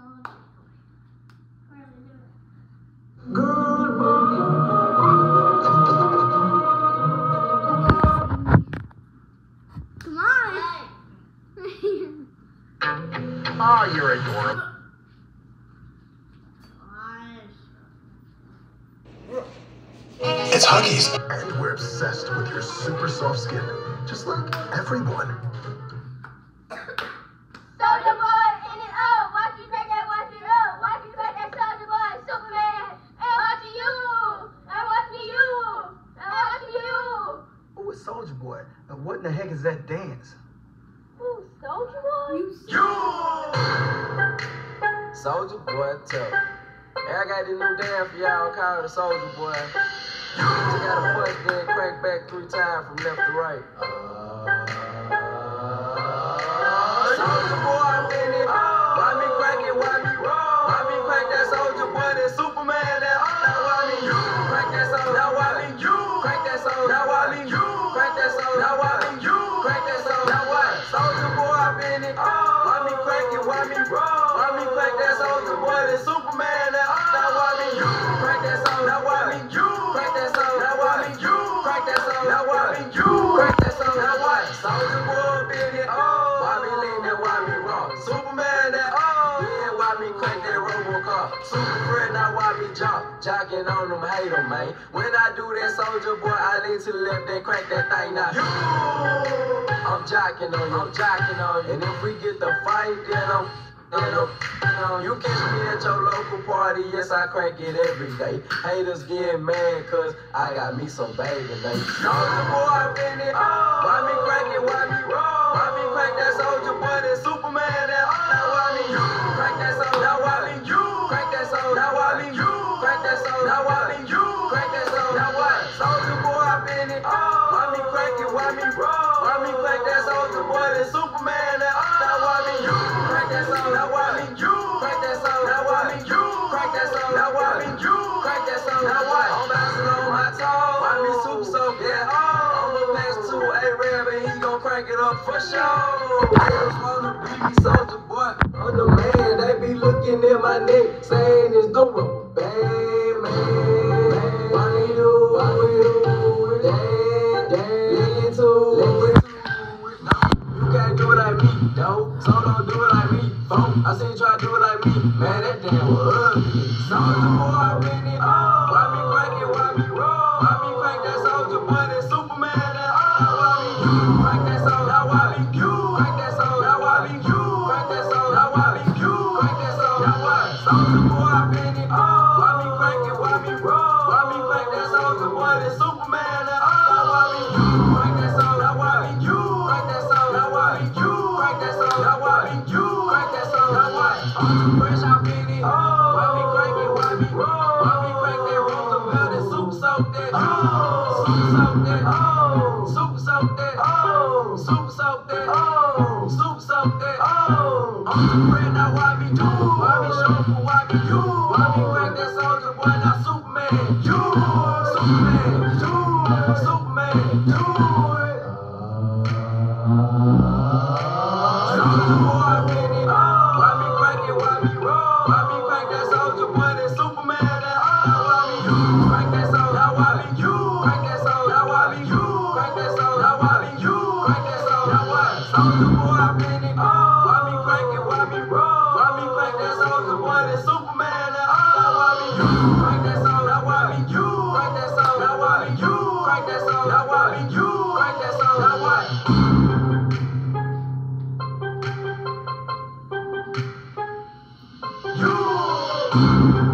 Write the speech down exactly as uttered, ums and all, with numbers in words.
Good boy. Come on. Oh, you're adorable. It's Huggies. And we're obsessed with your super soft skin, just like everyone. Soldier Boy, in it up. Watch me crack that, watch it up. Watch me crack that Soldier Boy, Superman. And watch you. And watch me you. And watch me you. Who is Soldier Boy? And what in the heck is that dance? Ooh, Soldier Boy? You! Soldier Boy tough. Hey, I got this new dance for y'all called the Soldier Boy. You gotta punch, then crank back three times from left to right. Soldier Boy, I'm in it. Why me crank it? Why me roll? Why me crank that Soldier Boy? That Superman, that now why me you crank that Soldier? Now why me you crank that Soldier? Now why me you crank that Soldier? Now why me you crank that Soldier? Now what? Soldier Boy, I'm in it. Why me crank it? Why me roll? Why me crank that Soldier Boy? That Superman, that now why me you crank that Soldier? Now why me you crank that Soldier? Now why me you crank that Soldier? Now why me you crank that Soldier? Now what? Soldier Boy, I'm in it. Why me lean that? Why me roll? Superman, that oh yeah. Why me crank that Robocop? Super friend, now why me jump? Jocking on them, hate them, man. When I do that, Soldier Boy, I lean to the left, then crank that thing now. You, I'm jocking on you, I'm jocking on you. And if we get the fight, then I'm, then I'm, you know, you catch me at your local party, yes, I crank it every day. Haters get mad, cause I got me some baby, man. Soldier Boy, I'm in it. Why me crank it, why me roll? Why me crank that Soldier Boy, that Superman, that now why me you crank that Soldier? Now why me you crank that Soldier? Now why me you crank that Soldier? Now why me you crank that Soldier? Now what? Soldier Boy, I'm in it. Why me crank it, why me roll? Why me crank that Soldier Boy, that Superman, that now why me you crank that Soldier? Now why me you crank that Soldier? Now why me you crank that Soldier? Now why me you crank that Soldier? Now what? I'm bouncing on my toes. Why me super so yeah? I'ma pass to A-Rab and he gon' crank it up for sure. Haters wanna be me, Soldier Boy. I'm the man, they be looking at my neck, saying it's the rubber band, man. Why we do, why we do it? Damn, damn, let get to it. No, you can't do it like me, though. So don't do it like me, folk. I seen you try to do it like me, man, that damn was ugly. Soldier Boy, I'm in it. Why me crank it, why me roll? Why me crank that Soldier Boy, that Superman, that now why me you crank that Soldier? Now why me you crank that Soldier? Now why me you crank that Soldier? Now why me you crank that Soldier? Now what? Soldier Boy, I'm in it. Why me crank it, why me roll? Why me crank that Soldier Boy, that Superman, that now why me you crank that Soldier? Now why me you crank that Soldier? Now why me you crank that Soldier? Now why me you crank that Soldier? Now what? I'm too fresh, I'm in it. Why me crank it, why me roll? Why me crank that Roosevelt, that super soak that? Super soak that. Super soak that. Super soak that. Super soak that. I'm too fresh, now why me do? Why me show for why me you? Why me crank that Soldier Boy, now Superman? You, Superman, you, Superman, you. Soldier Boy, I'm in it. Why me crank it, why me roll? Why me crank that Soldier Boy, that Superman, that now why me you crank that Soldier? Now why me you crank that Soldier? Now why me you crank that Soldier? Now why me you crank that Soldier? Now what? Soldier Boy, I'm in it. Why me crank it, why me roll? Why me crank that Soldier Boy, that Superman, that now why me you crank that Soldier? Now why me you crank that Soldier? Now why me you crank that Soldier? Now why me you crank that Soldier? Now what? You.